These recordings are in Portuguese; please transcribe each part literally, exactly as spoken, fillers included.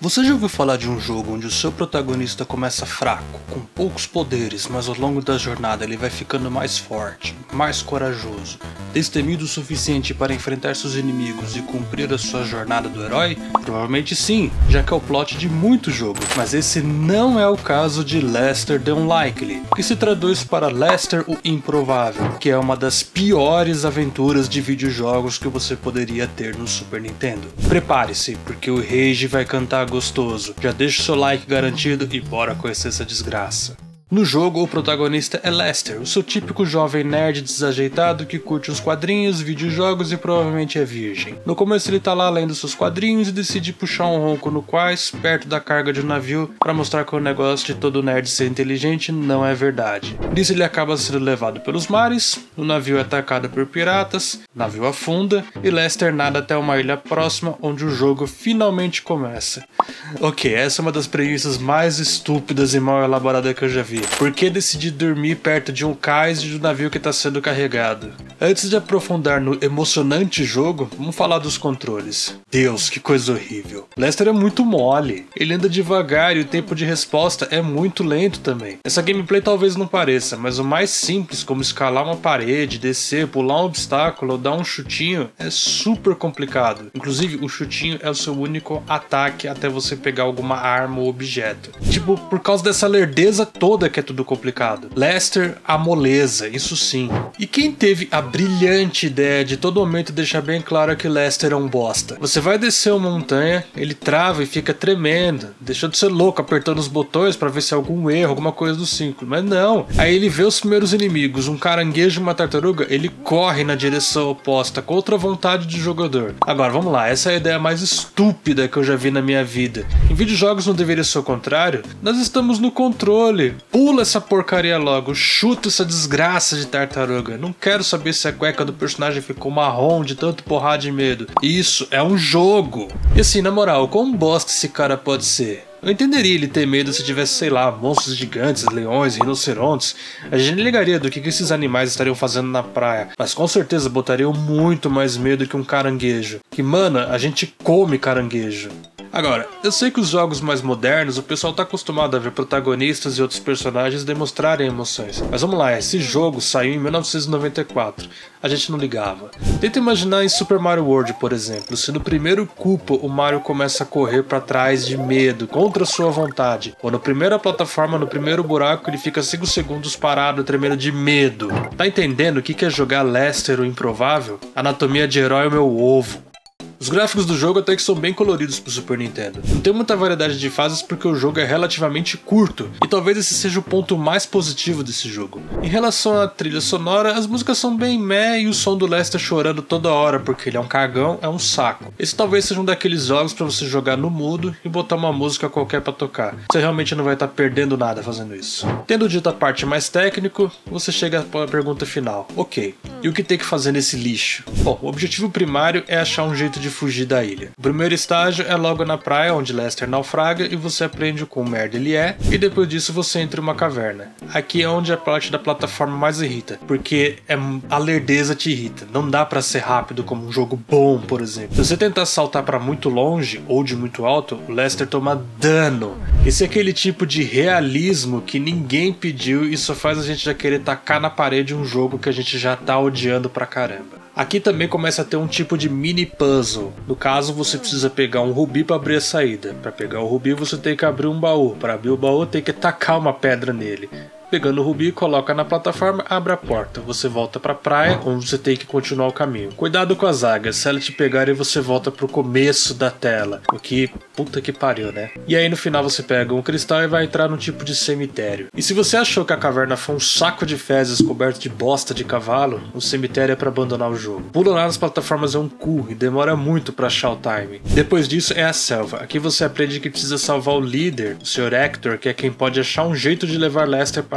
Você já ouviu falar de um jogo onde o seu protagonista começa fraco, com poucos poderes, mas ao longo da jornada ele vai ficando mais forte, mais corajoso, destemido o suficiente para enfrentar seus inimigos e cumprir a sua jornada do herói? Provavelmente sim, já que é o plot de muito jogo, mas esse não é o caso de Lester the Unlikely, que se traduz para Lester o Improvável, que é uma das piores aventuras de videojogos que você poderia ter no Super Nintendo. Prepare-se, porque o Rage vai cantar gostoso. Já deixa o seu like garantido e bora conhecer essa desgraça. No jogo, o protagonista é Lester, o seu típico jovem nerd desajeitado que curte os quadrinhos, videojogos e provavelmente é virgem. No começo ele tá lá lendo seus quadrinhos e decide puxar um ronco no quais, perto da carga de um navio, para mostrar que o negócio de todo nerd ser inteligente não é verdade. Nisso ele acaba sendo levado pelos mares, o navio é atacado por piratas, o navio afunda e Lester nada até uma ilha próxima onde o jogo finalmente começa. Ok, essa é uma das premissas mais estúpidas e mal elaboradas que eu já vi. Por que decidir dormir perto de um cais de um navio que está sendo carregado? Antes de aprofundar no emocionante jogo, vamos falar dos controles. Deus, que coisa horrível. Lester é muito mole, ele anda devagar e o tempo de resposta é muito lento também. Essa gameplay talvez não pareça, mas o mais simples, como escalar uma parede, descer, pular um obstáculo ou dar um chutinho, é super complicado. Inclusive, o chutinho é o seu único ataque até você pegar alguma arma ou objeto. Tipo, por causa dessa lerdeza toda que é tudo complicado. Lester, a moleza, isso sim. E quem teve a brilhante ideia de todo momento deixar bem claro que Lester é um bosta? Você vai descer uma montanha, ele trava e fica tremendo, deixou de ser louco apertando os botões pra ver se há algum erro, alguma coisa do cinco. Mas não. Aí ele vê os primeiros inimigos, um caranguejo e uma tartaruga, ele corre na direção oposta, contra a vontade do jogador. Agora, vamos lá, essa é a ideia mais estúpida que eu já vi na minha vida. Em videojogos não deveria ser o contrário? Nós estamos no controle. Pula essa porcaria logo, chuta essa desgraça de tartaruga. Não quero saber se a cueca do personagem ficou marrom de tanto porrada de medo. Isso é um jogo. E assim, na moral, quão bosta esse cara pode ser? Eu entenderia ele ter medo se tivesse, sei lá, monstros gigantes, leões, rinocerontes. A gente nem ligaria do que esses animais estariam fazendo na praia. Mas com certeza botariam muito mais medo que um caranguejo. Que, mano, a gente come caranguejo. Agora, eu sei que os jogos mais modernos, o pessoal tá acostumado a ver protagonistas e outros personagens demonstrarem emoções. Mas vamos lá, esse jogo saiu em mil novecentos e noventa e quatro. A gente não ligava. Tenta imaginar em Super Mario World, por exemplo, se no primeiro Koopa o Mario começa a correr pra trás de medo, contra sua vontade. Ou na primeira plataforma, no primeiro buraco, ele fica cinco segundos parado, tremendo de medo. Tá entendendo o que é jogar Lester o Improvável? Anatomia de herói é o meu ovo. Os gráficos do jogo até que são bem coloridos pro Super Nintendo. Não tem muita variedade de fases porque o jogo é relativamente curto, e talvez esse seja o ponto mais positivo desse jogo. Em relação à trilha sonora, as músicas são bem meh e o som do Lester chorando toda hora porque ele é um cagão é um saco. Esse talvez seja um daqueles jogos pra você jogar no mudo e botar uma música qualquer pra tocar. Você realmente não vai estar perdendo nada fazendo isso. Tendo dito a parte mais técnico, você chega à pergunta final. Ok, e o que tem que fazer nesse lixo? Bom, o objetivo primário é achar um jeito de fugir da ilha. O primeiro estágio é logo na praia onde Lester naufraga e você aprende o quão merda ele é, e depois disso você entra em uma caverna. Aqui é onde a parte da plataforma mais irrita, porque é, a lerdeza te irrita. Não dá pra ser rápido como um jogo bom, por exemplo. Se você tentar saltar pra muito longe ou de muito alto, o Lester toma dano. Esse é aquele tipo de realismo que ninguém pediu e só faz a gente já querer tacar na parede um jogo que a gente já tá odiando pra caramba. Aqui também começa a ter um tipo de mini puzzle. No caso, você precisa pegar um rubi para abrir a saída. Para pegar o rubi, você tem que abrir um baú. Para abrir o baú, tem que tacar uma pedra nele. Pegando o rubi, coloca na plataforma, abre a porta. Você volta pra praia, onde você tem que continuar o caminho. Cuidado com as águias, se ela te pegarem, você volta pro começo da tela. O que, puta que pariu, né? E aí no final você pega um cristal e vai entrar num tipo de cemitério. E se você achou que a caverna foi um saco de fezes coberto de bosta de cavalo, o cemitério é pra abandonar o jogo. Pular nas plataformas é um cu e demora muito pra achar o time. Depois disso é a selva. Aqui você aprende que precisa salvar o líder, o senhor Hector, que é quem pode achar um jeito de levar Lester para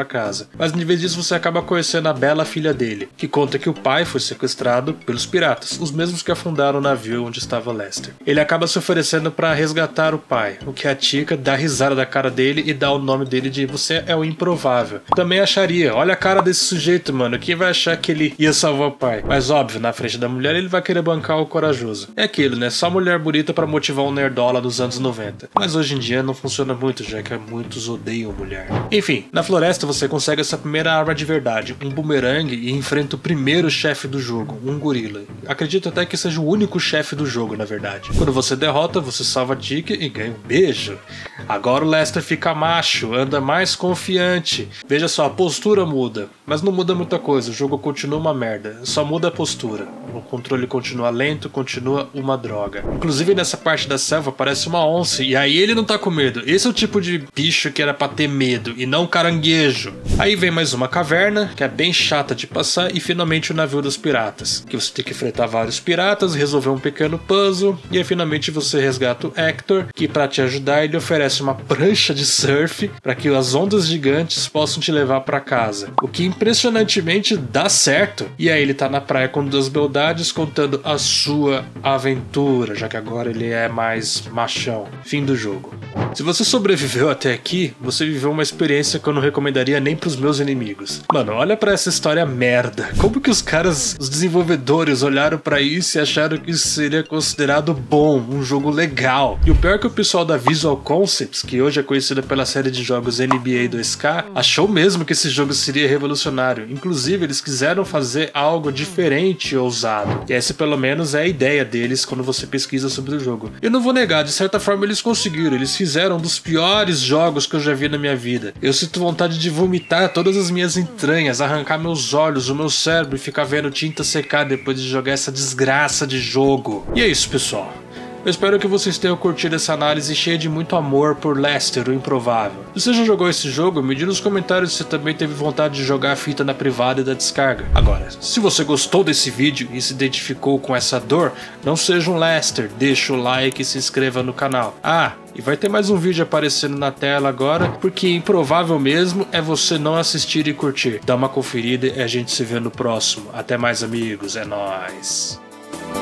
pra casa. Mas em vez disso você acaba conhecendo a bela filha dele, que conta que o pai foi sequestrado pelos piratas, os mesmos que afundaram o navio onde estava Lester. Ele acaba se oferecendo pra resgatar o pai, o que a Tika dá risada da cara dele e dá o nome dele de "você é o improvável". Também acharia, olha a cara desse sujeito, mano, quem vai achar que ele ia salvar o pai? Mas óbvio, na frente da mulher ele vai querer bancar o corajoso. É aquilo, né? Só mulher bonita pra motivar um nerdola dos anos noventa. Mas hoje em dia não funciona muito, já que muitos odeiam mulher. Enfim, na floresta você consegue essa primeira arma de verdade, um bumerangue, e enfrenta o primeiro chefe do jogo, um gorila. Acredito até que seja o único chefe do jogo, na verdade. Quando você derrota, você salva a Tika e ganha um beijo. Agora o Lester fica macho, anda mais confiante. Veja só, a postura muda, mas não muda muita coisa, o jogo continua uma merda, só muda a postura. O controle continua lento, continua uma droga. Inclusive nessa parte da selva aparece uma onça, e aí ele não tá com medo. Esse é o tipo de bicho que era pra ter medo, e não caranguejo. Aí vem mais uma caverna, que é bem chata de passar, e finalmente o navio dos piratas, que você tem que enfrentar vários piratas, resolver um pequeno puzzle, e aí finalmente você resgata o Hector, que pra te ajudar ele oferece uma prancha de surf para que as ondas gigantes possam te levar pra casa, o que impressionantemente dá certo. E aí ele tá na praia com duas beldades contando a sua aventura, já que agora ele é mais machão. Fim do jogo. Se você sobreviveu até aqui, você viveu uma experiência que eu não recomendaria nem pros meus inimigos. Mano, olha pra essa história merda. Como que os caras, os desenvolvedores, olharam pra isso e acharam que isso seria considerado bom, um jogo legal? E o pior é que o pessoal da Visual Concepts, que hoje é conhecida pela série de jogos N B A dois K, achou mesmo que esse jogo seria revolucionário. Inclusive, eles quiseram fazer algo diferente e ousado. E essa, pelo menos, é a ideia deles quando você pesquisa sobre o jogo. Eu não vou negar, de certa forma eles conseguiram. Eles fizeram um dos piores jogos que eu já vi na minha vida. Eu sinto vontade de vomitar todas as minhas entranhas, arrancar meus olhos, o meu cérebro e ficar vendo tinta secar depois de jogar essa desgraça de jogo. E é isso, pessoal. Eu espero que vocês tenham curtido essa análise cheia de muito amor por Lester, o improvável. Se você já jogou esse jogo, me diga nos comentários se você também teve vontade de jogar a fita na privada e da descarga. Agora, se você gostou desse vídeo e se identificou com essa dor, não seja um Lester, deixa o like e se inscreva no canal. Ah, e vai ter mais um vídeo aparecendo na tela agora, porque improvável mesmo é você não assistir e curtir. Dá uma conferida e a gente se vê no próximo. Até mais, amigos, é nóis.